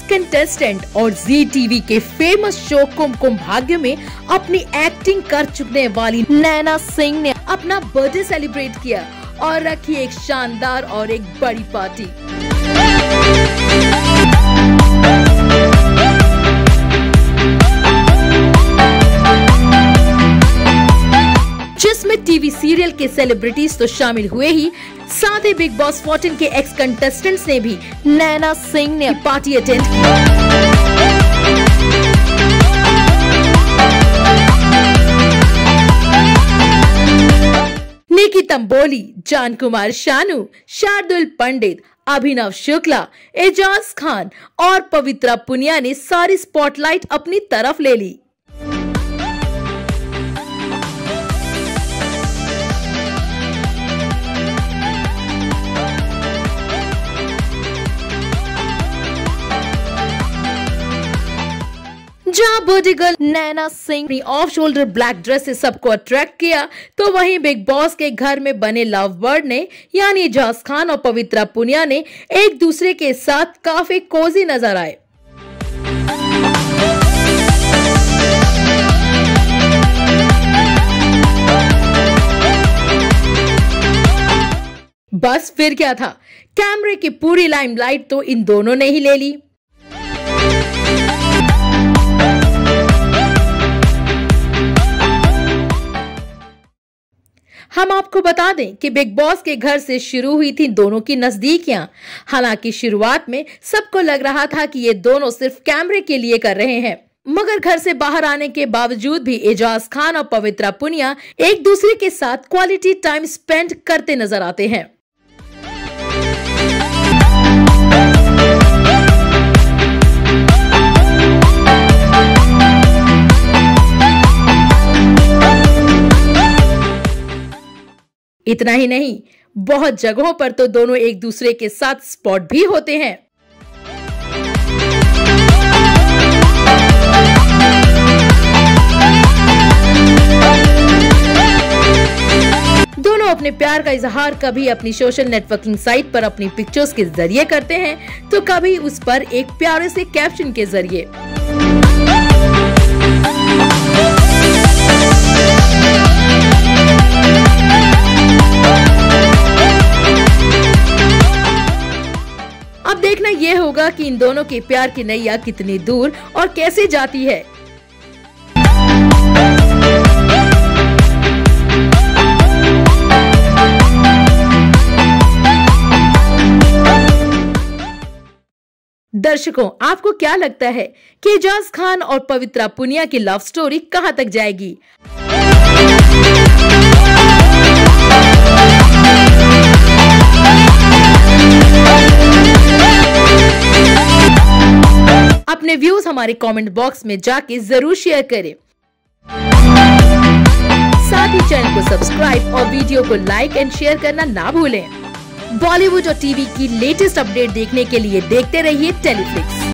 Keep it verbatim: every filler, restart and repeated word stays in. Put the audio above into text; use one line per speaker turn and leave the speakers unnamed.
Contestant और Zee TV के famous show Kumkum Bhagya में अपनी एक्टिंग कर चुकने वाली नैना सिंह ने अपना बर्थडे सेलिब्रेट किया और रखी एक शानदार और एक बड़ी पार्टी। जिसमें टीवी सीरियल के सेलिब्रिटीज तो शामिल हुए ही, साथ ही बिग बॉस चौदह के एक्स कंटेस्टेंट्स ने भी नैना सिंह ने पार्टी अटेंड की। निकी तंबोली, जान कुमार शानू, शार्दुल पंडित, अभिनव शुक्ला, एजाज खान और पवित्रा पुनिया ने सारी स्पॉटलाइट अपनी तरफ ले ली। जहां बर्थडे गर्ल नैना सिंह ने ऑफ शोल्डर ब्लैक ड्रेस से सबको अट्रैक्ट किया, तो वहीं बिग बॉस के घर में बने लव बर्ड ने यानी एजाज खान और पवित्रा पुनिया ने एक दूसरे के साथ काफी कोजी नजर आए। बस फिर क्या था, कैमरे की पूरी लाइमलाइट तो इन दोनों ने ही ले ली। हम आपको बता दें कि बिग बॉस के घर से शुरू हुई थी दोनों की नजदीकियां। हालांकि शुरुआत में सबको लग रहा था कि ये दोनों सिर्फ कैमरे के लिए कर रहे हैं, मगर घर से बाहर आने के बावजूद भी एजाज खान और पवित्रा पुनिया एक दूसरे के साथ क्वालिटी टाइम स्पेंड करते नजर आते हैं। इतना ही नहीं, बहुत जगहों पर तो दोनों एक दूसरे के साथ स्पॉट भी होते हैं। दोनों अपने प्यार का इजहार कभी अपनी सोशल नेटवर्किंग साइट पर अपनी पिक्चर्स के जरिए करते हैं, तो कभी उस पर एक प्यारे से कैप्शन के जरिए। अब देखना यह होगा कि इन दोनों के प्यार की नैया कितनी दूर और कैसे जाती है। दर्शकों, आपको क्या लगता है कि एजाज खान और पवित्रा पुनिया की लव स्टोरी कहां तक जाएगी? अपने व्यूज हमारे कमेंट बॉक्स में जाके जरूर शेयर करें। साथ ही चैनल को सब्सक्राइब और वीडियो को लाइक एंड शेयर करना ना भूलें। बॉलीवुड और टीवी की लेटेस्ट अपडेट देखने के लिए देखते रहिए टेलीफ्लिक्स।